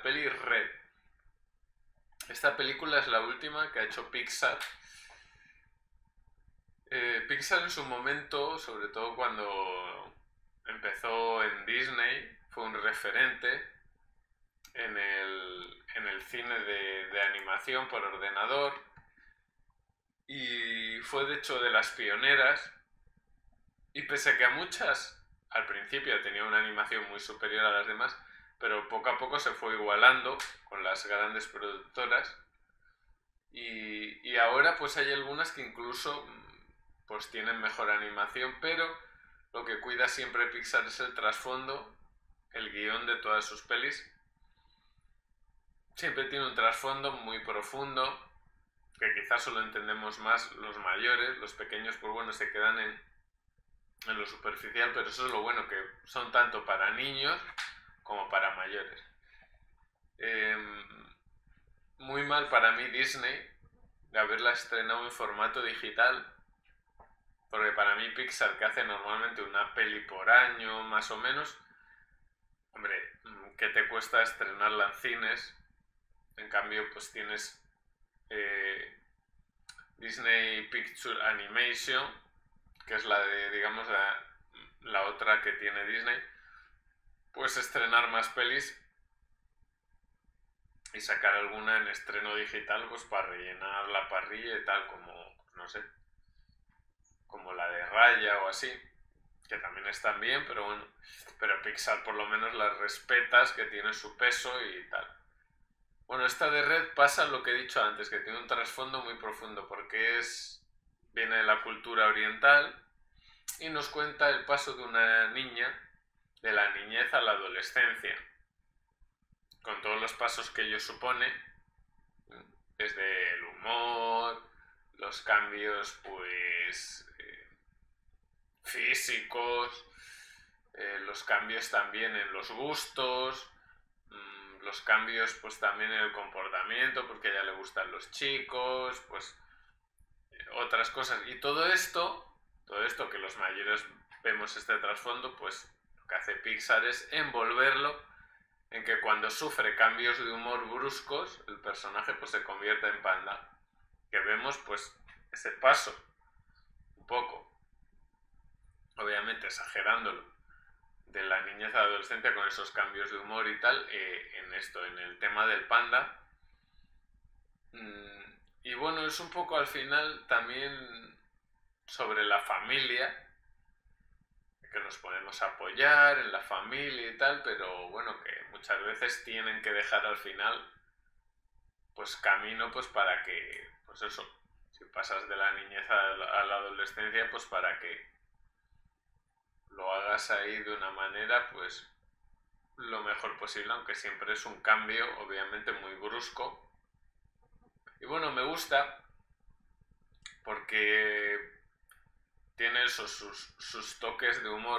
peli Red. Esta película es la última que ha hecho Pixar. Pixar en su momento, sobre todo cuando empezó en Disney, fue un referente en el cine de animación por ordenador y fue de hecho de las pioneras. Y pese a que a muchas al principio tenía una animación muy superior a las demás, pero poco a poco se fue igualando con las grandes productoras y ahora pues hay algunas que incluso pues tienen mejor animación, pero lo que cuida siempre Pixar es el trasfondo, el guión de todas sus pelis. Siempre tiene un trasfondo muy profundo, que quizás solo entendemos más los mayores, los pequeños pues bueno se quedan en lo superficial, pero eso es lo bueno, que son tanto para niños como para mayores. Muy mal para mí Disney de haberla estrenado en formato digital, porque para mí Pixar, que hace normalmente una peli por año más o menos, hombre, ¿qué te cuesta estrenarla en cines? En cambio pues tienes Disney Picture Animation, que es la de, digamos, la otra que tiene Disney. Puedes estrenar más pelis y sacar alguna en estreno digital pues para rellenar la parrilla y tal, como, no sé, como la de Raya o así, que también están bien, pero bueno, pero Pixar por lo menos las respetas, que tiene su peso y tal. Bueno, esta de Red pasa lo que he dicho antes, que tiene un trasfondo muy profundo, porque viene de la cultura oriental y nos cuenta el paso de una niña, de la niñez a la adolescencia, con todos los pasos que ello supone, desde el humor, los cambios pues físicos, los cambios también en los gustos, los cambios pues también en el comportamiento, porque a ella le gustan los chicos, pues otras cosas. Y todo esto que los mayores vemos este trasfondo, pues lo que hace Pixar es envolverlo en que cuando sufre cambios de humor bruscos, el personaje pues se convierte en panda. Que vemos pues ese paso, un poco, obviamente exagerándolo, de la niñez a la adolescencia con esos cambios de humor y tal, en el tema del panda. Y bueno, es un poco al final también sobre la familia, que nos podemos apoyar en la familia y tal, pero bueno, que muchas veces tienen que dejar al final pues camino pues para que, pues eso, si pasas de la niñez a la adolescencia, pues para que lo hagas ahí de una manera pues lo mejor posible, aunque siempre es un cambio obviamente muy brusco. Y bueno, me gusta porque tiene esos sus toques de humor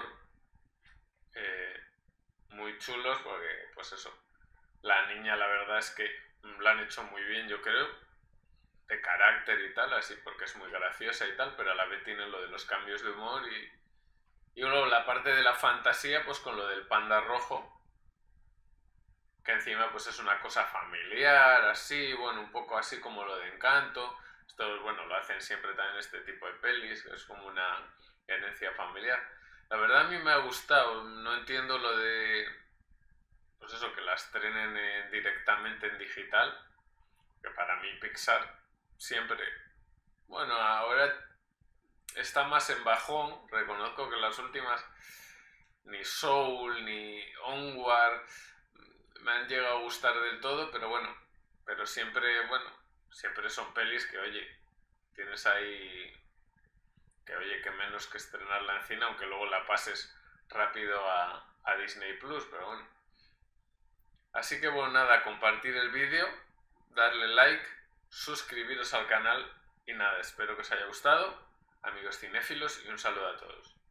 muy chulos, porque pues eso, la niña la verdad es que la han hecho muy bien, yo creo, de carácter y tal, así porque es muy graciosa y tal, pero a la vez tiene lo de los cambios de humor y luego la parte de la fantasía pues con lo del panda rojo, que encima pues es una cosa familiar, así, bueno, un poco así como lo de Encanto. Esto, bueno, lo hacen siempre también este tipo de pelis, es como una herencia familiar. La verdad a mí me ha gustado, no entiendo lo de, pues eso, que la estrenen directamente en digital, que para mí Pixar siempre, bueno, ahora está más en bajón, reconozco que las últimas, ni Soul, ni Onward, me han llegado a gustar del todo, pero bueno, bueno, siempre son pelis que, oye, tienes ahí, que oye, que menos que estrenarla en cine, aunque luego la pases rápido a Disney Plus, pero bueno. Así que bueno, nada, compartir el vídeo, darle like, suscribiros al canal y nada, espero que os haya gustado, amigos cinéfilos, y un saludo a todos.